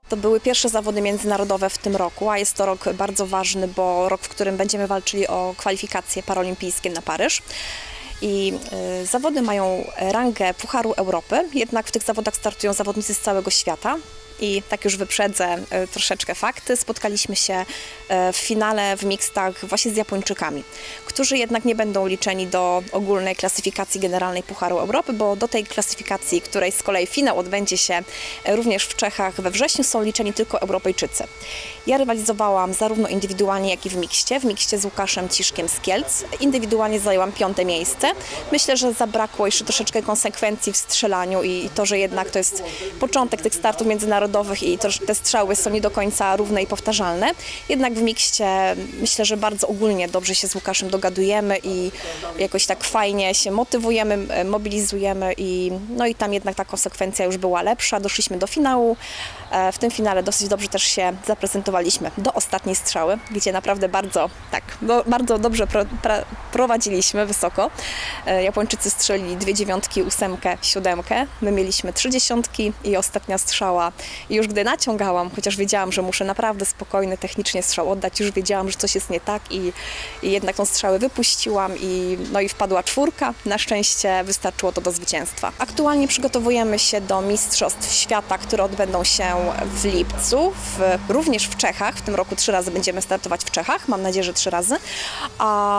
To były pierwsze zawody międzynarodowe w tym roku, a jest to rok bardzo ważny, bo rok, w którym będziemy walczyli o kwalifikacje paraolimpijskie na Paryż. I zawody mają rangę Pucharu Europy, jednak w tych zawodach startują zawodnicy z całego świata. I tak już wyprzedzę troszeczkę fakty. Spotkaliśmy się w finale w mixtach właśnie z Japończykami, którzy jednak nie będą liczeni do ogólnej klasyfikacji generalnej Pucharu Europy, bo do tej klasyfikacji, której z kolei finał odbędzie się również w Czechach we wrześniu, są liczeni tylko Europejczycy. Ja rywalizowałam zarówno indywidualnie, jak i w mikście z Łukaszem Ciszkiem z Kielc. Indywidualnie zajęłam 5. miejsce. Myślę, że zabrakło jeszcze troszeczkę konsekwencji w strzelaniu i to, że jednak to jest początek tych startów międzynarodowych i to, że te strzały są nie do końca równe i powtarzalne. Jednak w mikście myślę, że bardzo ogólnie dobrze się z Łukaszem dogadujemy i jakoś tak fajnie się motywujemy, mobilizujemy i tam jednak ta konsekwencja już była lepsza. Doszliśmy do finału. W tym finale dosyć dobrze też się zaprezentowaliśmy do ostatniej strzały, gdzie naprawdę bardzo dobrze prowadziliśmy wysoko. Japończycy strzelili 2 dziewiątki, 8, 7. My mieliśmy 3 dziesiątki i ostatnia strzała. I już gdy naciągałam, chociaż wiedziałam, że muszę naprawdę spokojny, technicznie strzał oddać, już wiedziałam, że coś jest nie tak i jednak tą strzałę wypuściłam i wpadła 4. Na szczęście wystarczyło to do zwycięstwa. Aktualnie przygotowujemy się do Mistrzostw Świata, które odbędą się w lipcu, również w Czechach. W tym roku 3 razy będziemy startować w Czechach, mam nadzieję, że 3 razy. A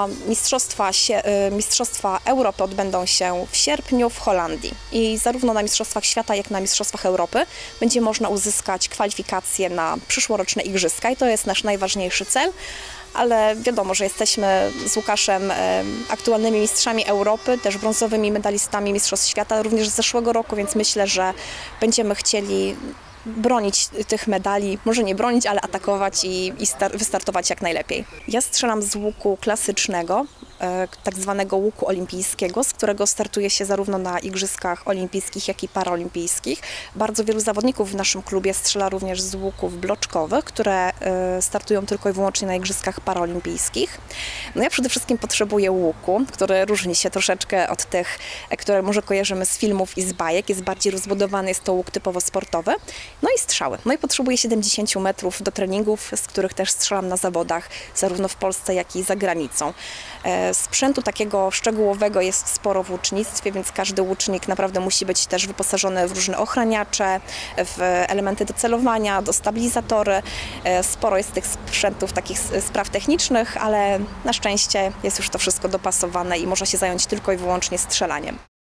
Mistrzostwa Europy odbędą się w sierpniu w Holandii. I zarówno na Mistrzostwach Świata, jak i na Mistrzostwach Europy będzie można uzyskać kwalifikacje na przyszłoroczne igrzyska i to jest nasz najważniejszy cel. Ale wiadomo, że jesteśmy z Łukaszem aktualnymi mistrzami Europy, też brązowymi medalistami Mistrzostw Świata również z zeszłego roku, więc myślę, że będziemy chcieli bronić tych medali, może nie bronić, ale atakować i wystartować jak najlepiej. Ja strzelam z łuku klasycznego, tak zwanego łuku olimpijskiego, z którego startuje się zarówno na igrzyskach olimpijskich, jak i paraolimpijskich. Bardzo wielu zawodników w naszym klubie strzela również z łuków bloczkowych, które startują tylko i wyłącznie na igrzyskach paraolimpijskich. Ja przede wszystkim potrzebuję łuku, który różni się troszeczkę od tych, które może kojarzymy z filmów i z bajek. Jest bardziej rozbudowany, jest to łuk typowo sportowy. I strzały. I potrzebuję 70 metrów do treningów, z których też strzelam na zawodach, zarówno w Polsce, jak i za granicą. Sprzętu takiego szczegółowego jest sporo w łucznictwie, więc każdy łucznik naprawdę musi być też wyposażony w różne ochraniacze, w elementy do celowania, do stabilizatory. Sporo jest tych sprzętów, takich spraw technicznych, ale na szczęście jest już to wszystko dopasowane i można się zająć tylko i wyłącznie strzelaniem.